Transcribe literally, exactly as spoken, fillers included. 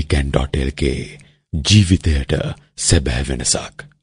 i can dot l k ජීවිතයට සැබෑ වෙනසක්.